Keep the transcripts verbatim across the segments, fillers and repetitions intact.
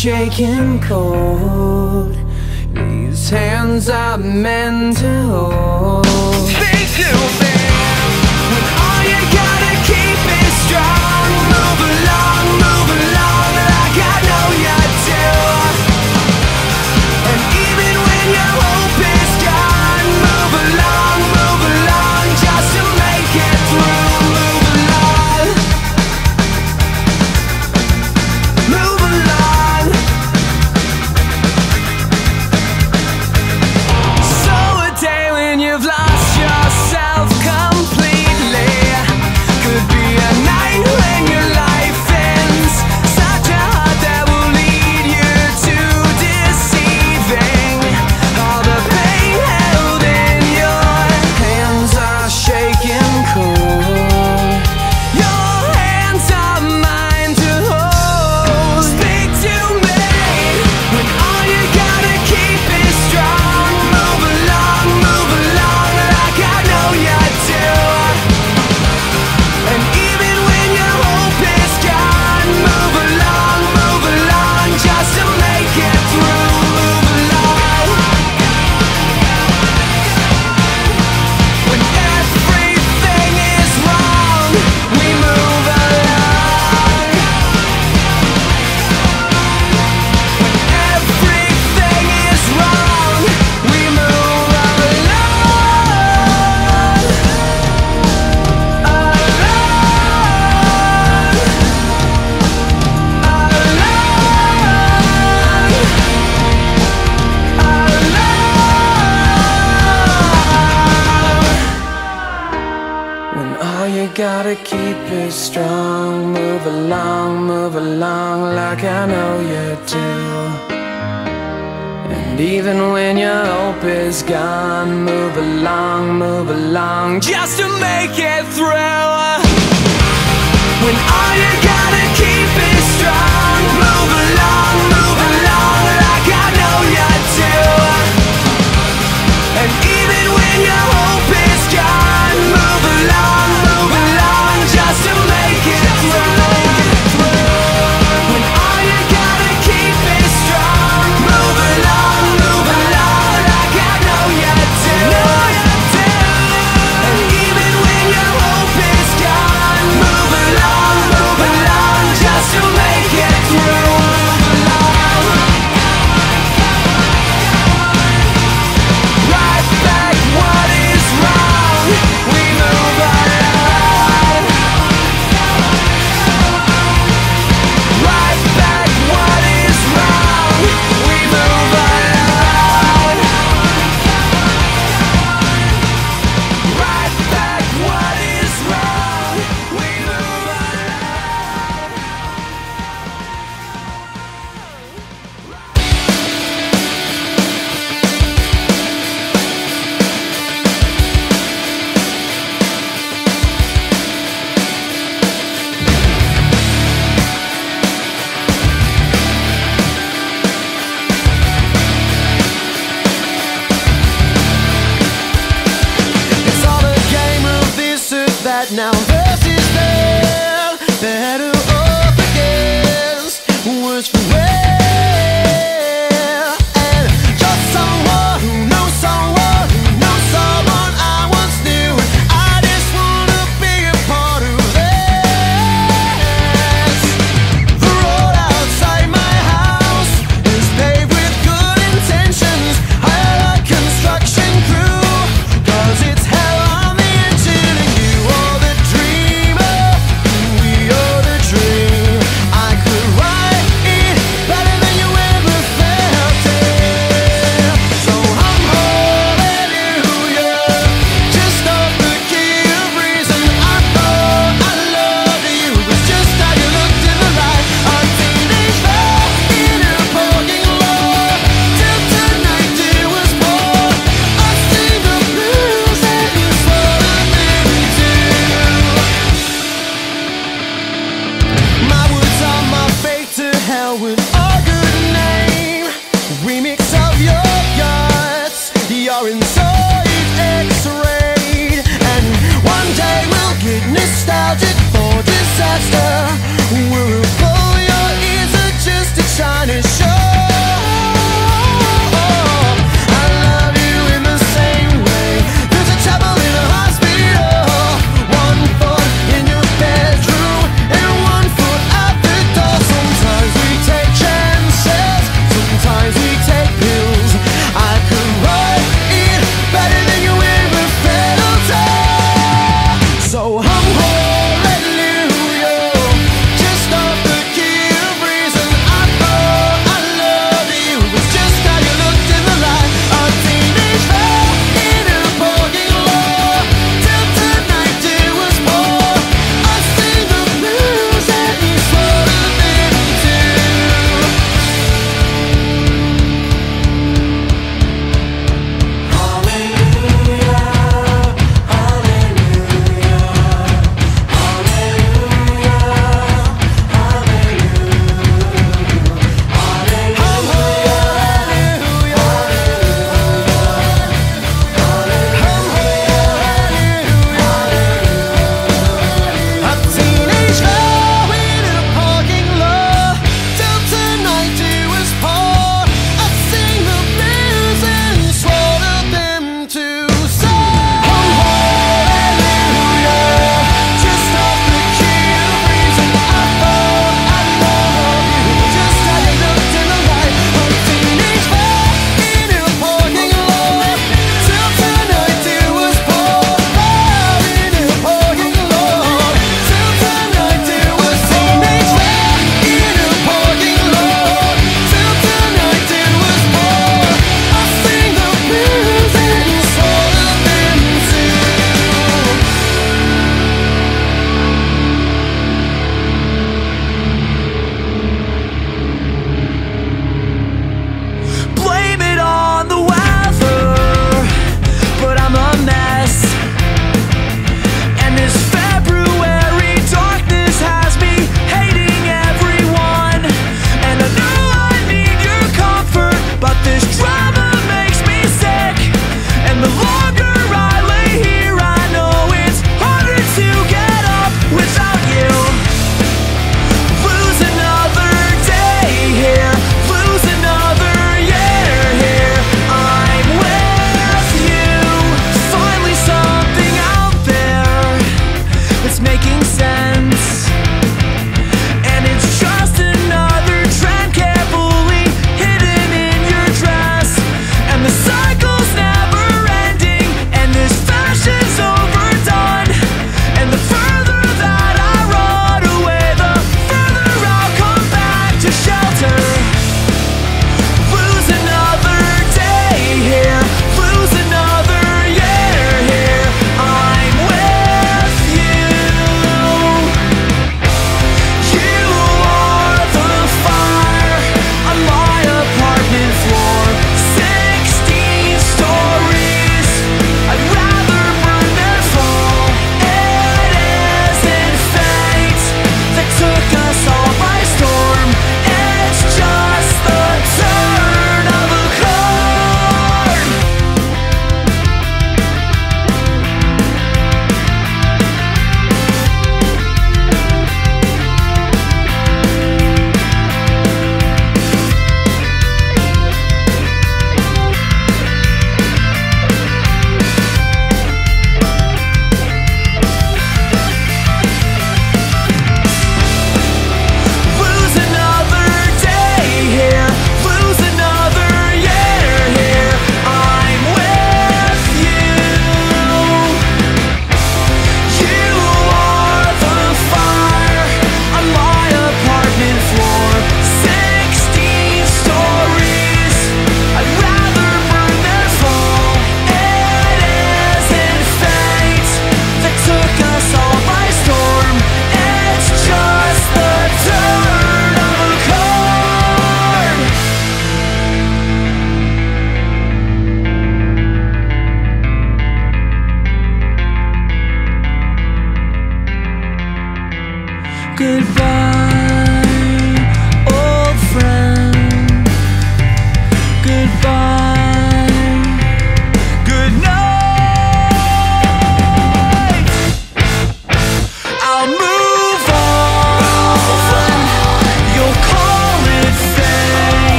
shaking cold. These hands are meant to hold. Speak to me when all you gotta keep is strong. Move along, move along like I know you do. And even when your hope is gone, move along, move along just to make it through. Move along, move along. So a day when you've lost yourself completely could be a night when your life ends. Such a heart that will lead you to deceiving. All the pain held in your hands are shaking cold. Your hands are mine to hold. Speak to me when all you gotta keep is strong. Move along, move along like I know you do. And even when your hope is gone, move along, move along just to make it through. Move along when everything is wrong. We move along when everything is wrong. We move along, when all you gotta keep is strong. Move along, move along like I know you do. And even when your hope is gone, move along, move along just to make it through. When all you gotta keep is strong. Move along, move along like I know you do. And even when your hope is gone, move along, move along just to make it through. When all you gotta keep is strong. Move along, move along like I know you do. And even when your hope is gone, move along, move along just to make it through. Move along, right back what is wrong. We move along, right back what is wrong. We move along, right back what is wrong. We move It's all a game of this or that now. Versus them, better off against, worse for wear. And you're someone who knows someone who knows someone I once knew. I just wanna be a part of this. The road outside my house is paved with good intentions. Hire a construction crew, 'cause it's hell on the engine and you all the dreams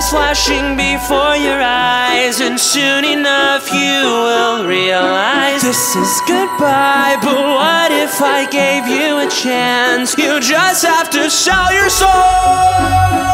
things flashing before your eyes, and soon enough you will realize this is goodbye. But what if I gave you a chance? You just have to sell your soul.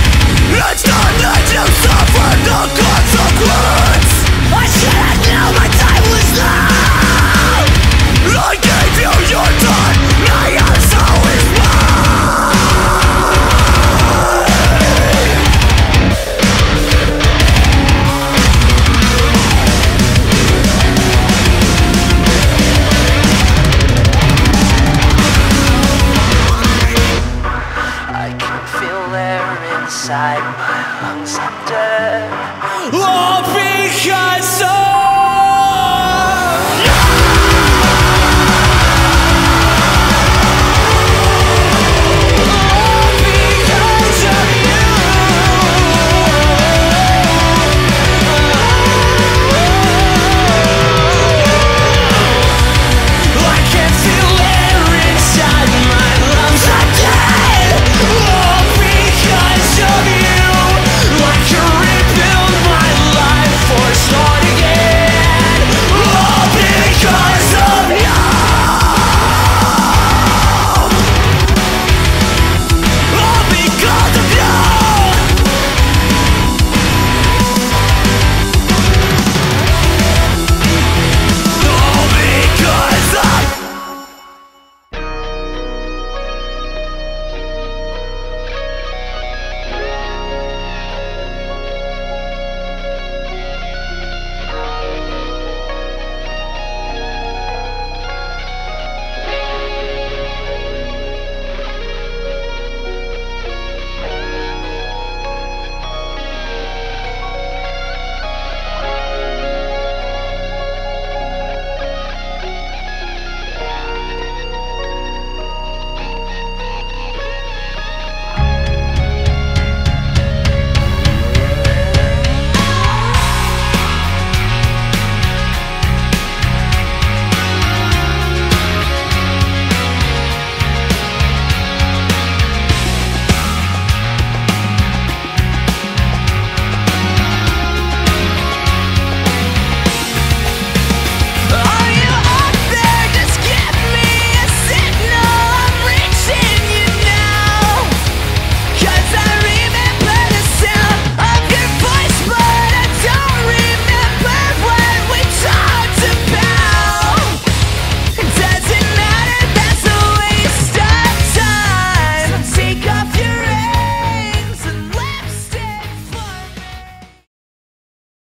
It's time to suffer the consequence. I should have known my